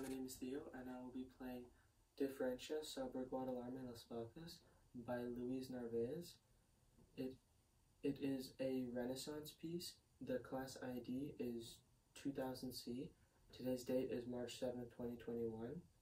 my name is Theo, and I will be playing Diferencias, sobre, Guardame, Vacas by Luys Narvaez. It is a Renaissance piece. The class ID is 2000C. Today's date is March 7th, 2021.